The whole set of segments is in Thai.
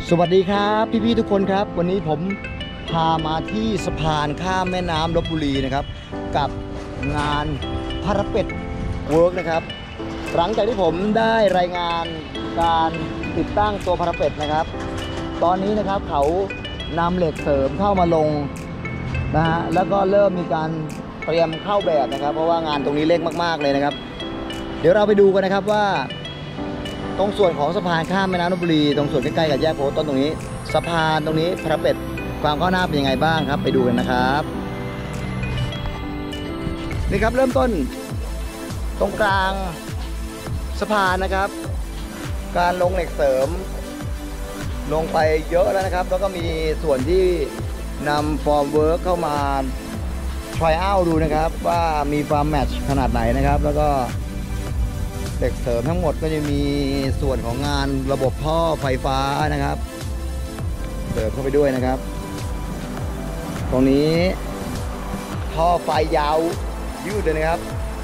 สวัสดีครับพี่ๆทุกคนครับวันนี้ผมพามาที่สะพานข้ามแม่น้ำลพบุรีนะครับกับงานพาราเป็ดเวิร์กนะครับหลังจากที่ผมได้รายงานการติดตั้งตัวพาราเป็ดนะครับตอนนี้นะครับเขานำเหล็กเสริมเข้ามาลงนะฮะแล้วก็เริ่มมีการเตรียมเข้าแบบนะครับเพราะว่างานตรงนี้เล็กมากๆเลยนะครับเดี๋ยวเราไปดูกันนะครับว่าตรงส่วนของสะพานข้ามแม่น้ำลพบุรีตรงส่วนใกล้ๆกับแยกโพธิ์ต้นตรงนี้สะพานตรงนี้พาราเป็ดความก้าวหน้าเป็นยังไงบ้างครับไปดูกันนะครับนี่ครับเริ่มต้นตรงกลางสะพานนะครับการลงเหล็กเสริมลงไปเยอะแล้วนะครับแล้วก็มีส่วนที่นำฟอร์มเวิร์กเข้ามาทรายเอาดูนะครับว่ามีความแมทช์ขนาดไหนนะครับแล้วก็เหล็กเสริมทั้งหมดก็จะมีส่วนของงานระบบท่อไฟฟ้านะครับเสริมเข้าไปด้วยนะครับตรงนี้ท่อไฟยาวยืดเลยนะครับ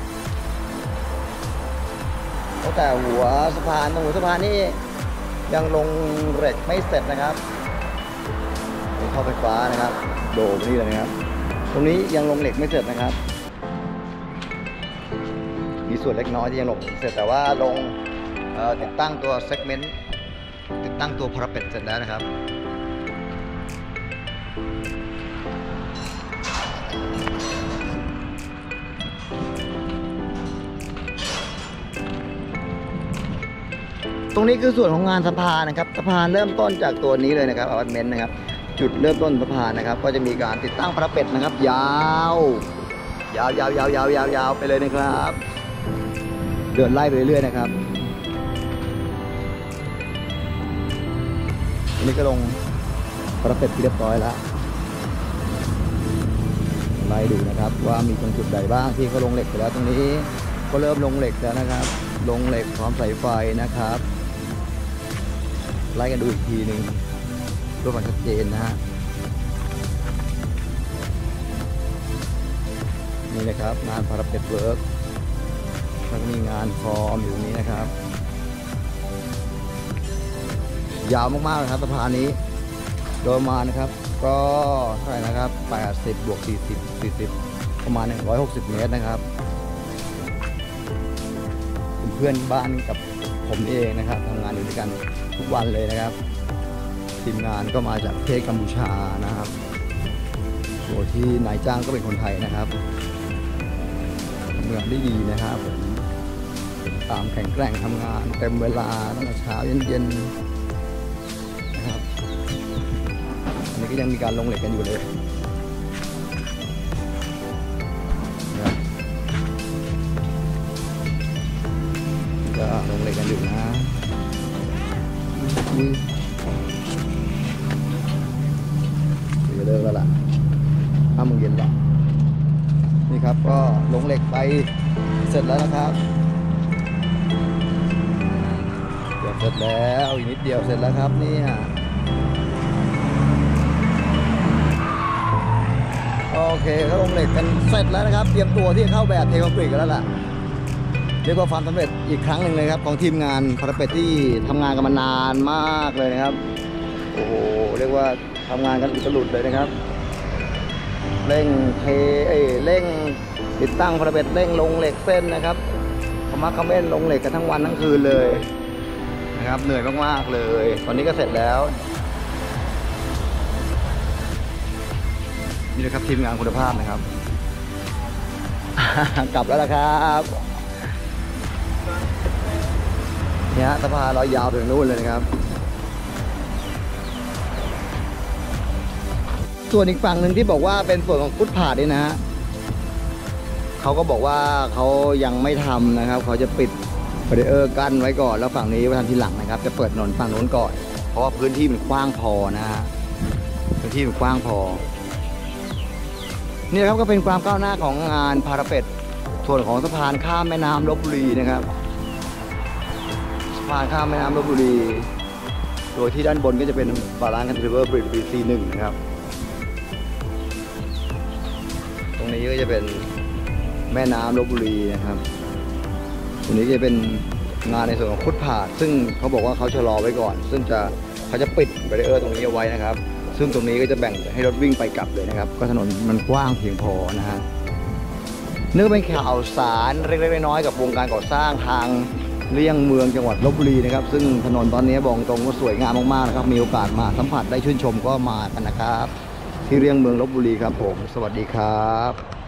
ตั้งแต่หัวสะพานตรงหัวสะพานนี่ยังลงเหล็กไม่เสร็จนะครับท่อไฟฟ้านะครับโดมนี่เลยนะครับตรงนี้ยังลงเหล็กไม่เสร็จนะครับมีส่วนเล็กน้อยที่ยังลงเสร็จแต่ว่าลงติดตั้งตัวเซกเมนต์ติดตั้งตัวพาราเป็ดเสร็จแล้วนะครับตรงนี้คือส่วนของงานสะพานนะครับสะพานเริ่มต้นจากตัวนี้เลยนะครับอพาร์ตเมนต์นะครับจุดเริ่มต้นสะพานนะครับก็จะมีการติดตั้งพาราเป็ดนะครับยาวไปเลยนะครับเดินไล่ไปเรื่อยๆนะครับอันนี้ก็ลงพาราเป็ดที่เรียบร้อยแล้วไล่ดูนะครับว่ามีตรงจุดใดบ้างที่เขาลงเหล็กไปแล้วตรงนี้ก็เริ่มลงเหล็กแล้วนะครับลงเหล็กพร้อมสายไฟนะครับไล่กันดูอีกทีหนึ่งเพื่อความชัดเจนนะฮะนี่นะครับงานพาราเป็ดเวิร์กแล้วมีงานฟอร์มอยู่ตรงนี้นะครับยาวมากๆเลยครับสะพานนี้โดยประมาณนะครับก็เท่าไหร่นะครับ80 บวก 40ประมาณ160 เมตรนะครับเพื่อนบ้านกับผมเองนะครับทำงานอยู่ด้วยกันทุกวันเลยนะครับทีมงานก็มาจากประเทศกัมพูชานะครับโดยที่นายจ้างก็เป็นคนไทยนะครับทำงานได้ดีนะครับผมตามแข็งแกร่งทำงานเต็มเวลาตั้งแต่เช้าเย็นๆนะครับอันนี้ก็ยังมีการลงเหล็กกันอยู่เลยก็ลงเหล็กกันอยู่นะจะเลิกแล้วล่ะ5 โมงเย็นแล้วนี่ครับก็ลงเหล็กไปเสร็จแล้วนะครับเกือบเสร็จแล้วอีกนิดเดียวเสร็จแล้วครับนี่โอเคก็ลงเหล็กกันเสร็จแล้วนะครับเตรียมตัวที่จะเข้าแบบเทคอนกรีตกันแล้วล่ะเรียกว่าความสำเร็จอีกครั้งหนึ่งเลยครับของทีมงานพาราเป็ดที่ทำงานกันมานานมากเลยนะครับโอ้โหเรียกว่าทำงานกันอุตลุดเลยนะครับเร่งเร่งติดตั้งพาราเป็ดเร่งลงเหล็กเส้นนะครับขมักเขม้นลงเหล็กกันทั้งวันทั้งคืนเลยนะครับเหนื่อยมากๆเลยตอนนี้ก็เสร็จแล้วนี่นะครับทีมงานคุณภาพนะครับ กลับแล้วนะครับเนี่ยสะพานเรายาวถึงนู่นเลยนะครับส่วนอีกฝั่งหนึ่งที่บอกว่าเป็นส่วนของฟุตพาธนี่นะฮะเขาก็บอกว่าเขายังไม่ทำนะครับเขาจะปิดบารีเออร์กั้นไว้ก่อนแล้วฝั่งนี้ไว้ทำทีหลังนะครับจะเปิดถนนฝั่งโน้นก่อนเพราะว่าพื้นที่มันกว้างพอนะฮะพื้นที่มันกว้างพอนี่ครับก็เป็นความก้าวหน้าของงานพาราเป็ดส่วนของสะพานข้ามแม่น้ำลพบุรีนะครับสะพานข้ามแม่น้ำลพบุรีโดยที่ด้านบนก็จะเป็นบาลานซ์คันทรีเวอร์บริดจ์ BC1 นะครับตรงนี้ก็จะเป็นแม่น้ำลพบุรีนะครับตรงนี้จะเป็นงานในส่วนของฟุตพาธซึ่งเขาบอกว่าเขาชะลอไว้ก่อนซึ่งจะเขาจะปิดแบรีเออร์ตรงนี้เอาไว้นะครับซึ่งตรงนี้ก็จะแบ่งให้รถวิ่งไปกลับเลยนะครับก็ถนนมันกว้างเพียงพอนะฮะนี่เป็นข่าวสารเล็กๆน้อยๆกับวงการก่อสร้างทางเลี่ยงเมืองจังหวัดลพบุรีนะครับซึ่งถนนตอนนี้บอกตรงว่าสวยงามมากๆนะครับมีโอกาสมาสัมผัสได้ชื่นชมก็มากันนะครับที่เลี่ยงเมืองลพบุรีครับผมสวัสดีครับ